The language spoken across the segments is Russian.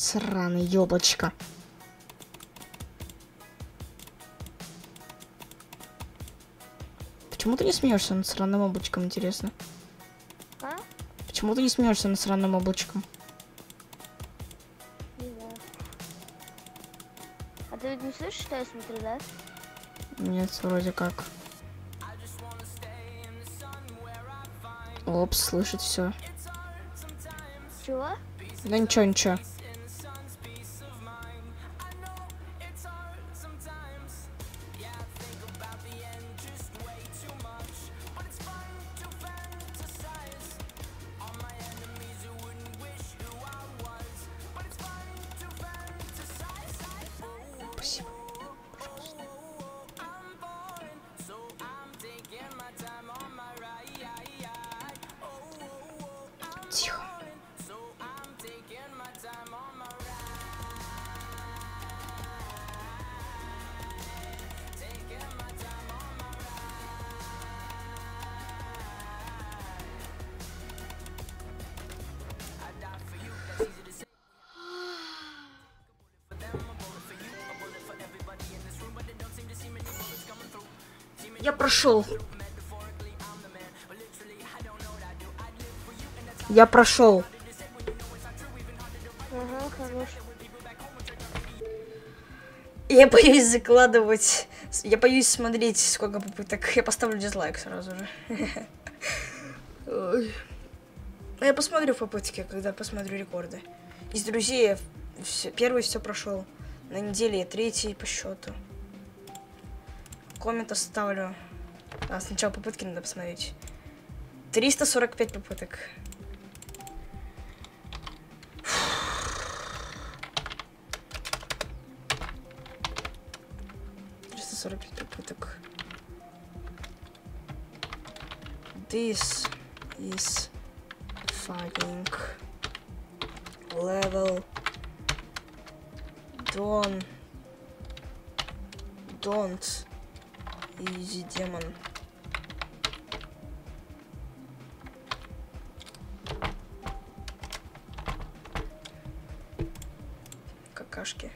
Сраный ёбочка. Почему ты не смеешься над сраным облачком, интересно? А? Почему ты не смеешься над сраным облачком? Не знаю. А ты ведь не слышишь, что я смотрю, да? Нет, вроде как. Опс, слышит все. Чего? Да ничего, ничего. Спасибо. Пожалуйста. Тихо. Я прошел. Я прошел. Ага, хорош. Я боюсь закладывать. Я боюсь смотреть, сколько попыток. Я поставлю дизлайк сразу же. Ой. Я посмотрю попытки, когда посмотрю рекорды. Из друзей я первый все прошел. На неделе я третий по счету. Коммент оставлю. А, сначала попытки надо посмотреть. 345 попыток. Попыток. This is fucking level. Don't easy demon. Какашки.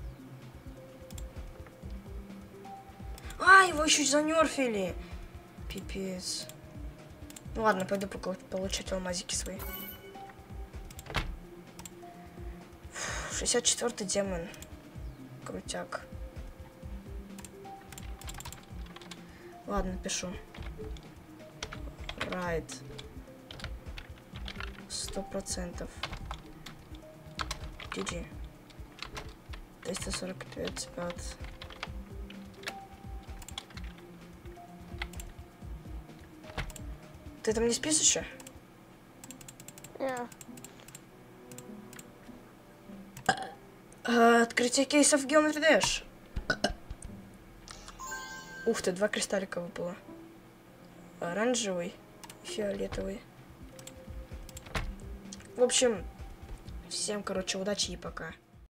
А, его еще занерфили. Пипец. Ну ладно, пойду получать алмазики свои. 64-й демон. Крутяк. Ладно, пишу. Райд. 100%. GG. 345 бат. Ты там не спишь еще? Открытие кейсов Geometry Dash. Ух ты, 2 кристаллика выпало. Оранжевый и фиолетовый. В общем, всем, короче, удачи и пока.